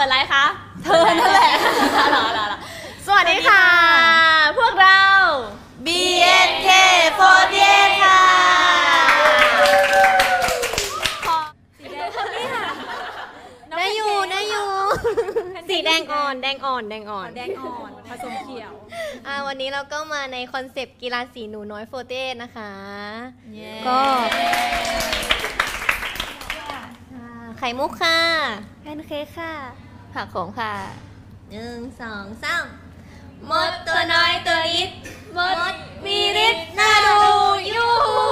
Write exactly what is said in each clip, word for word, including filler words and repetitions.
ปิดไลฟ์คะเธอนั่นแหละหรอหรอสวัสดีค่ะพวกเรา บี เอ็น เค โฟร์ตี้เอท ค่ะได้อยู่ได้อยู่สีแดงอ่อนแดงอ่อนแดงอ่อนแดงอ่อนผสมเขียวอ่าวันนี้เราก็มาในคอนเซปต์กีฬาสีหนูน้อยโฟร์ตี้เอทนะคะก็ ไข่มุกค่ะแพนเค้กค่ะผักโขมค่ะหนึ่งสองสามมดตัวน้อยตัวนิดมดมีฤทธิ์น่าดูยู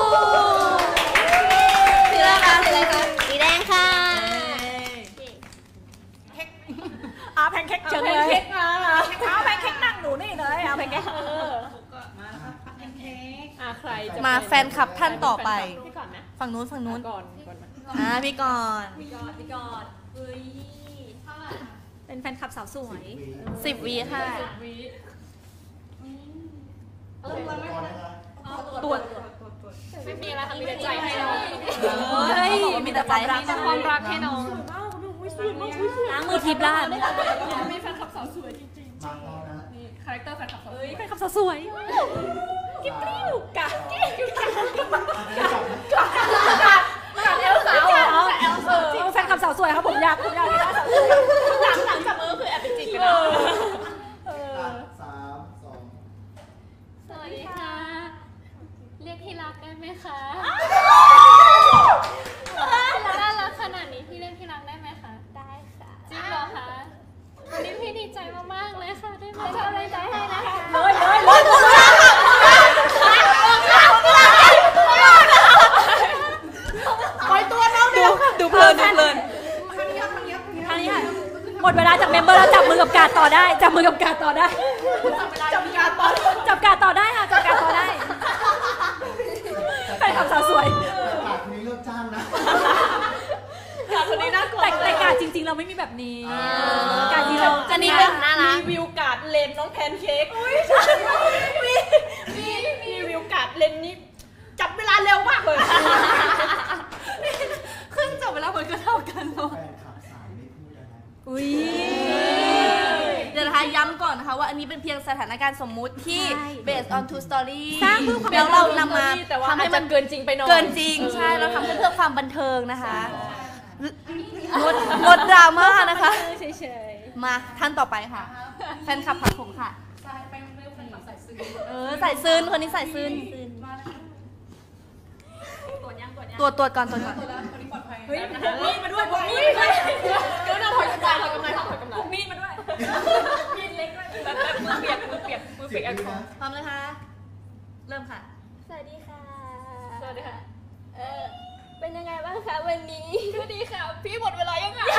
สีอะไรคะสีอะไรคะสีแดงค่ะอาแพนเค้กเจอเลยแพนเค้กมาเอาแพนเค้กนั่งหนูนี่เลยเอาแพนเค้กมาแล้วครับแพนเค้กอ่ะใครจะมาแฟนคลับท่านต่อไปพี่ก่อนไหมฝั่งนู้นฝั่งนู้นก่อนก่อนอ่าพี่ก่อนพี่ก่อนพี่ก่อนเฮ้ยเป็นแฟนคลับสาวสวยสิบวีค่ะตรวจไม่มีอะไรค่ะมีแต่ใจให้น้องเฮ้ยมีแต่ใจให้น้องความรักให้น้องล้างมือทิพย์ล้านมีแฟนคลับสาวสวยจริงๆนี่คาแรคเตอร์แฟนคลับสาวสวยแฟนคลับสาวสวยกิ๊บกริ้วกะกิ๊บกะกะกะเอลสาวเหรอแฟนคลับสาวสวยครับผมอยากผมอยากสาวสวยหลังหลังจับมือคือแอบเป็นจิตกันนะสามสองสวัสดีค่ะเรียกที่รักได้ไหมคะน่ารักขนาดนี้พี่เรียกที่รักได้ไหมคะได้ค่ะจริงเหรอคะวันนี้พี่ดีใจมากๆเลยค่ะได้ไหมทำอะไรใจให้นะคะเลยเลยเลยปล่อยตัวน้องดูดูเพลินดูเพลินทางนี้ค่ะหมดเวลาจากเมมเบอร์แล้วจับมือกับกาดต่อได้จับมือกับกาดต่อได้จับกาดต่อจับกาดต่อได้ค่ะจับกาดต่อได้แฟนคลับสาวสวยกาดคนนี้เลิกจ้างนะกาดคนนี้น่ากลัวแต่กาดจริงๆเราไม่มีแบบนี้กาดที่เราอันนี้แบบน่ารักรีวิวกาดเลนน้องแพนเค้กมีมีรีวิวกาดเลนนี้จับเวลาเร็วมากเลยขึ้นจับเวลาเหมือนก็เท่ากันเนาะแฟนคลับสายไม่พูดอะไรอุ้ยเดี๋ยวนะคะย้ำก่อนนะคะว่าอันนี้เป็นเพียงสถานการณ์สมมุติที่ based on true story สร้างเพื่อความแล้วเรานำมาทำให้มันเกินจริงไปหน่อยเกินจริงใช่เราทำเพื่อความบันเทิงนะคะงดงดดราม่านะคะเฉยๆมาท่านต่อไปค่ะแฟนคลับผักผมค่ะเออใส่ซึนคนนี้ใส่ซึนตรวจตรวจก่อนตรวจก่อนเฮ้ยพกมีดมาด้วยพกมีดมาด้วยเดี๋ยวเราถอยกำไรถอยกำไรถอยกำไรพกมีดมาด้วยมีดเล็กด้วยแบบแบบมือเปียกมือเปียกมือเปียกแอลกอฮอล์พร้อมเลยค่ะเริ่มค่ะสวัสดีค่ะสวัสดีค่ะเออเป็นยังไงบ้างคะวันนี้สวัสดีค่ะพี่หมดเวลายังไง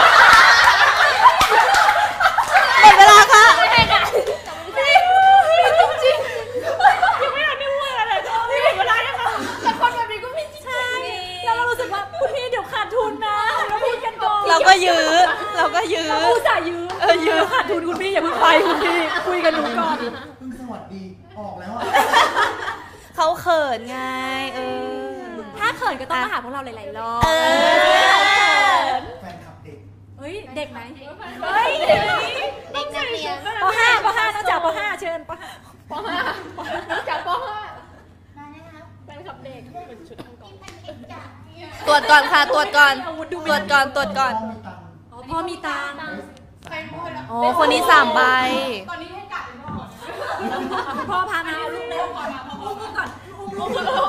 หมดเวลาค่ะไม่ได้ค่ะพี่จริงๆยังไม่ทันได้พูดอะไรเลยพี่หมดเวลายังไงแต่คนแบบนี้ก็มีจริงๆแล้วเรารู้สึกว่าคุณพี่เดี๋ยวขาดทุนนะเราพูดกันก่อนเราก็ยื้อเราก็ยื้อเราอุตส่าห์ยื้อเออยื้อขาดทุนคุณพี่อย่าเพิ่งไปคุณพี่คุยกันหนูก่อนเพิ่งสวัสดีออกแล้วอ่ะเขาเขินไงเออถ้าเขินก็ต้องมาหาพวกเราหลายๆรอบแฟนคลับเด็กเฮ้ยเด็กไหมเฮ้ยเด็กนักเรียนป.ห้า ป.ห้าต้องจากป.ห้าเชิญป.ห้าป.ห้าจากป.ห้ามานะครับแฟนคลับเด็กเป็นชุดทำก่อนตรวจก่อนค่ะตรวจก่อนตรวจก่อนตรวจก่อนพ่อมีตังค์โอ้คนนี้สามใบตอนนี้ให้กัดเป็นพ่อพ่อพามาลูกเร็วก่อนลูกก่อนลูก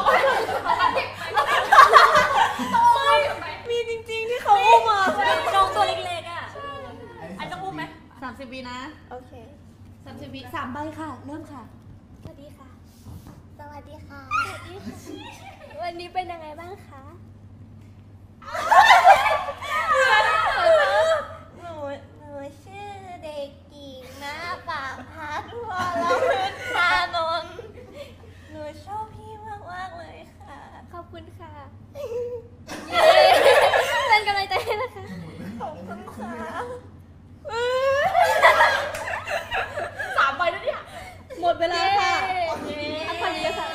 มีจริงๆที่เขาอุ้มอ่ะน้องตัวเล็กๆอ่ะไอ้ต้องอุ้มไหมสามสิบวินะโอเคสามสิบวิสามใบค่ะเริ่มค่ะสวัสดีค่ะสวัสดีค่ะสวัสดีค่ะวันนี้เป็นยังไงบ้างคะหนูหนูชื่อเด็กหญิงนะปากพัดวรพุทธานนท์หนูชอบพี่มากๆเลยค่ะขอบคุณค่ะเป็นกำลังใจให้นะคะขอบคุณค่ะสามใบแล้วเนี่ยหมดเวลาค่ะอภัยค่ะ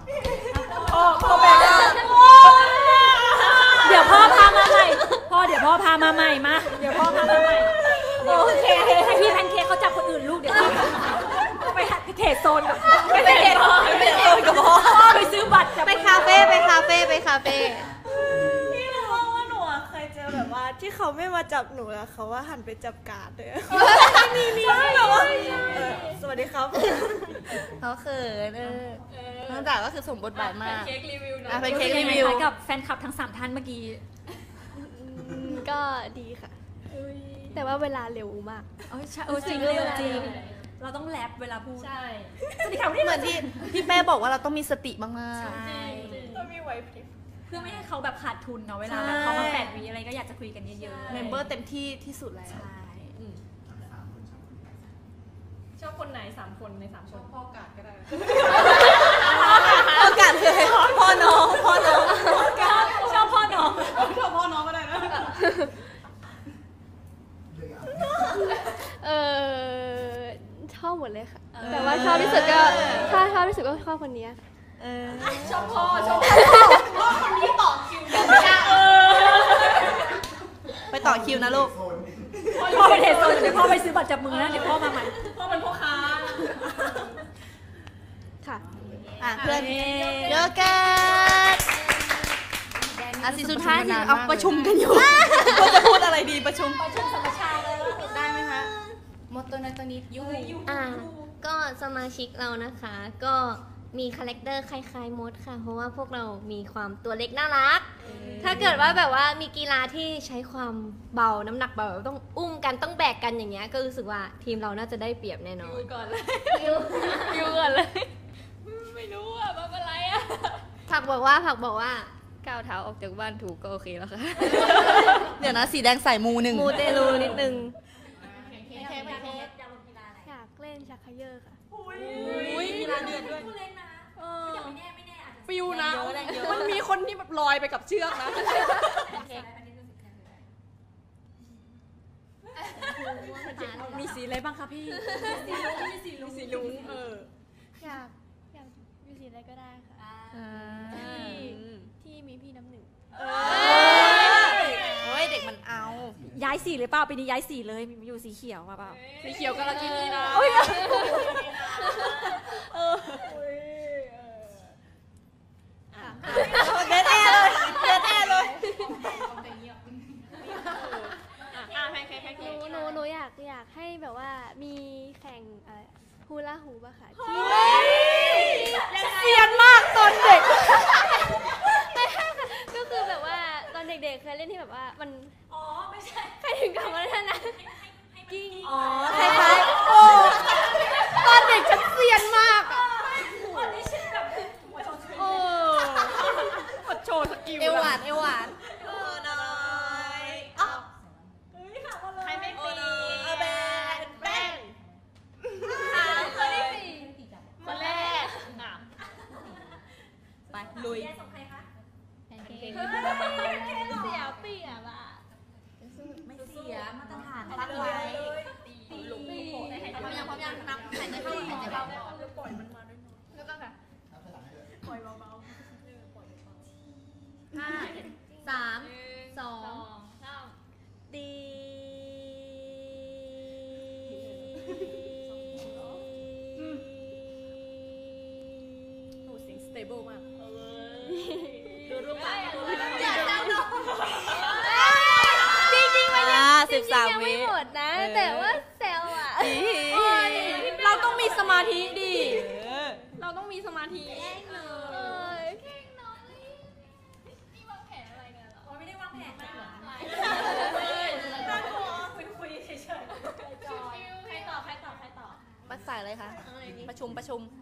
พ่อพ่อแม่เดี๋ยวพ่อพามาใหม่พ่อเดี๋ยวพ่อพามาใหม่มาเดี๋ยวพ่อพามาใหม่โอเคให้พี่แพนเค้กเขาจับคนอื่นลูกเดี๋ยวพี่ไปเทรดโซนกับไปเทรดโซนไปโซนกับพ่อไปซื้อบัตรไปคาเฟ่ไปคาเฟ่ไปคาเฟ่พี่รู้ว่าหนูเคยเจอแบบว่าที่เขาไม่มาจับหนูแล้วเขาว่าหันไปจับการ์ดเลยมีมีแบบว่าสวัสดีครับเขาเขินเออน้องจ๋าก็คือสมบทบาทมากเค้กรีวิวนะเป็นเค้กรีวิวกับแฟนคลับทั้งสามท่านเมื่อกี้ก็ดีค่ะแต่ว่าเวลาเร็วมากเออใช่จริงเร็วจริงเราต้องแรปเวลาพูดใช่สวัสดีค่ะเหมือนที่พี่เป้บอกว่าเราต้องมีสติมากๆใช่ต้องมีไหวพริบเพื่อไม่ให้เขาแบบขาดทุนเนาะเวลาแบบเขามาแปดวีอะไรก็อยากจะคุยกันเยอะๆเมมเบอร์เต็มที่ที่สุดแล้วใช่ชอบคนไหนสามคนในสามคนพ่อกาดก็ได้พ่อกาดเลยพ่อน้องพ่อน้องชอบพ่อน้องชอบพ่อน้องก็ได้นะเออชอบหมดเลยค่ะแต่ว่าชอบที่สุดก็ถ้าชอบที่สุดก็ชอบคนนี้ค่ะชอบพ่อชอบพ่อคนนี้ต่อคิวกันไม่ได้ไปต่อคิวนะลูกพ่อไปเทสโซนเดี๋ยวพ่อไปซื้อบัตรจับมือนะเดี๋ยวพ่อมาใหม่พ่อเป็นพ่อค้าค่ะอ่ะเพื่อนโยเกิร์ตอ่ะสิสุดท้ายที่เอาประชุมกันอยู่ว่าจะพูดอะไรดีประชุมประชุมสมัชชาเลยได้ไหมคะมดตัวนั้นตัวนี้ยุ่งอ่ะก็สมาชิกเรานะคะก็มีคาแรคเตอร์คล้ายๆมดค่ะเพราะว่าพวกเรามีความตัวเล็กน่ารักถ้าเกิดว่าแบบว่ามีกีฬาที่ใช้ความเบาน้ำหนักเบาต้องอุ้มกันต้องแบกกันอย่างเงี้ยก็รู้สึกว่าทีมเราน่าจะได้เปรียบแน่นอนอยู่ก่อนเลยอยู่ก่อนเลยไม่รู้อ่ะว่าอะไรอ่ะผักบอกว่าผักบอกว่าก้าวเท้าออกจากบ้านถูกก็โอเคแล้วค่ะเดี๋ยวนะสีแดงใส่มูหนึ่งมูเตลูนิดนึงอยากเล่นชักเขย่อค่ะอุ้ยกีฬาเดือดด้วยฟิวนะมันมีคนที่แบบลอยไปกับเชือกนะมีสีอะไรบ้างคะพี่มีสีลุงสีลุงเอออยากอยากมีสีอะไรก็ได้ค่ะที่ที่มีพี่น้ำหนึ่งโอ้ยเด็กมันเอาย้ายสีเลยเปล่าปีนี้ย้ายสีเลยมีอยู่สีเขียวมาเปล่าสีเขียวกับเรากินนี่นะเดนแอร์เลยเดนแอร์เลยหนูหนูอยากอยากให้แบบว่ามีแข่งฮูลาฮูปอะค่ะที่เซียนมากตอนเด็กก็คือแบบว่าตอนเด็กๆเคยเล่นที่แบบว่ามันอ๋อไม่ใช่ใครถึงกับมันนั่นนะกิ้งอ๋อคล้ายๆโอ้ตอนเด็กฉันเซียนมากอ่ะโอ้โชว์สกิลเอวหวานเอวหวานโอ้น้อยอ๋อเฮ้ยค่ะมาเลยใครไม่ปีแบนแบนคนที่สี่คนแรกไปลุยส่งใครคะแพนเค้กเสียเปียบอ่ะไม่เสียมาตรฐานตั้งไว้ตีลุกพร้อมยังพร้อมยังนับหายใจเข้าหายใจเข้าปล่อยมันมาด้วยแล้วก็ค่ะปล่อยเบาๆห้าสามสองตีโอ้เสียงสเตเบิลมากดูรูปไปอย่าแซวน้องจริงๆมันยังสิบสามวิไม่หมดนะแต่ว่าแซวอ่ะเราต้องมีสมาธิดิเราต้องมีสมาธิปัดสายอะไรคะประชุมประชุม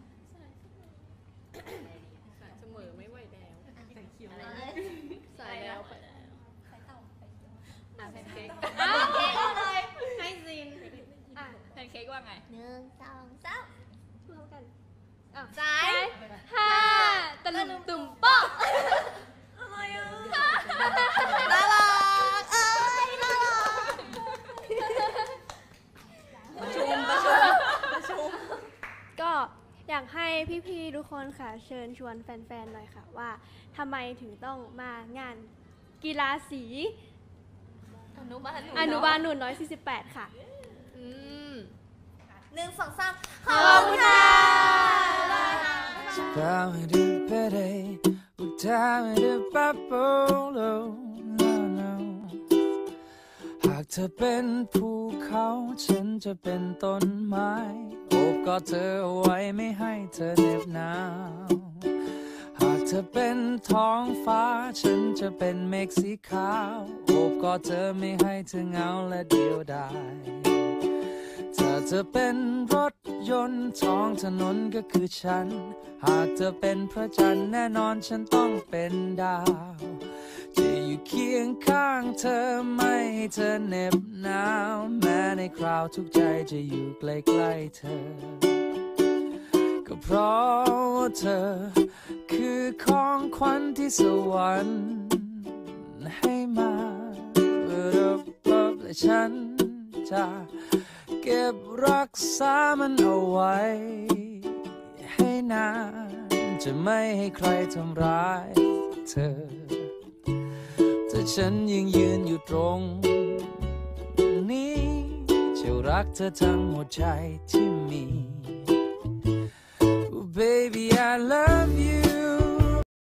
เสมอไม่ไหวแล้วใส่เขียวสายแล้วใส่เต่าอ่ะแพนเค้กอ่ะเค้กเลยให้ซินอ่ะแพนเค้กว่าไงหนึ่งสองสามรวมกันอ่ะสายห้าตะลุมตุ่มโป๊ะอะไรอ่ะน่ารักเอ้ยน่ารักประชุมประชุมประชุมก็อยากให้พี่ๆทุกคนค่ะเชิญชวนแฟนๆหน่อยค่ะว่าทำไมถึงต้องมางานกีฬาสีอนุบาลหนูอนุบาลหนูน้อยสี่สิบแปดค่ะอืมหนึ่งสองสามขอบคุณค่ะหากเธอเป็นภูเขาฉันจะเป็นต้นไม้โอบกอดเธอเอาไว้ไม่ให้เธอเหน็บหนาวหากเธอเป็นท้องฟ้าฉันจะเป็นเมฆสีขาวโอบกอดเธอไม่ให้เธอเหงาและเดียวดายถ้าเธอเป็นรถยนต์ท้องถนนก็คือฉันหากเธอเป็นพระจันทร์แน่นอนฉันต้องเป็นดาวจะอยู่เคียงข้างเธอไม่ให้เธอเหน็บหนาวแม้ในคราวทุกข์ใจจะอยู่ใกล้ๆเธอก็เพราะว่าเธอคือของขวัญที่สวรรค์ให้มาและฉันจะเก็บรักษามันเอาไว้ให้นานจะไม่ให้ใครทำร้ายเธอแต่ฉันยังยืนอยู่ตรงนี้จะรักเธอทั้งหัวใจที่มี Oh baby I love